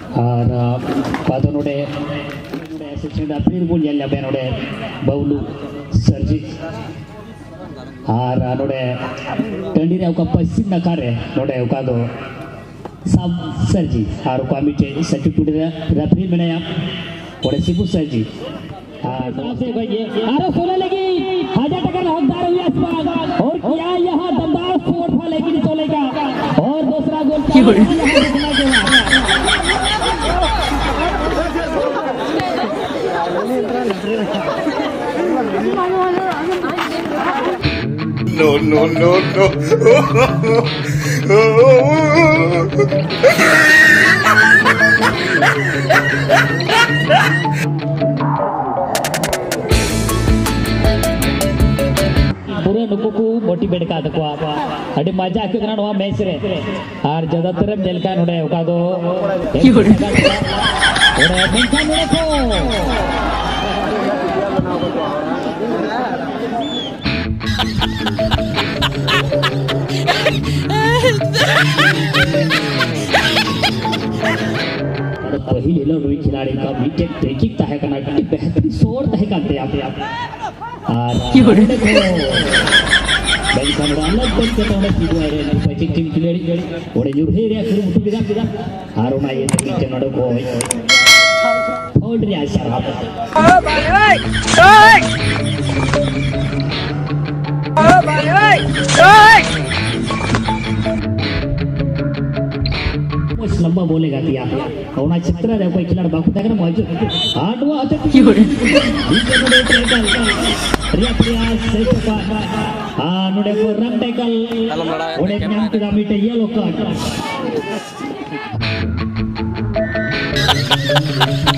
और पातो नोडे सेक्शन अप्रील बोल जल्ला बे नोडे बाउलू सर्जी और नोडे टंडीरे उका पश्चिम नकारे नोडे उका दो सब सर्जी और उका मिटे सच्ची टूटे अप्रील में नया और सिपु सर्जी से भाई अरे सोना लगी 1000 टका हकदार हुई इस बार और क्या यहाँ दमदार स्कोर था लेकिन चलेगा और दूसरा गोल no पूरे नुकु को मोटिवेट का तको आप अड़ी मजा के कना नवा मैच रे और ज्यादातर मेल का नोडे ओका दो ओरे मेंशन देखो पहले लो रोई खिलाड़ी का विकेट टेकिंग तय करना कि बेहतरीन शॉट तय करते आप और बैंकन अलग बन के तोड़े सीधो है पची टीम खिलाड़ी ओडे जुर हे रे फिर मुटु बिदा और ना ये नीचे नडो को होल्ड रे शराब ओ भाई ओए लंबा बोलेगा कि आप कौन चित्र है कोई खिलाड़ी बाकू तक ना मौजूद आडवा आते की हो रिया प्रयास सेट का नोडे को रन टैकल ओडे नाम के मीटे येलो कार्ड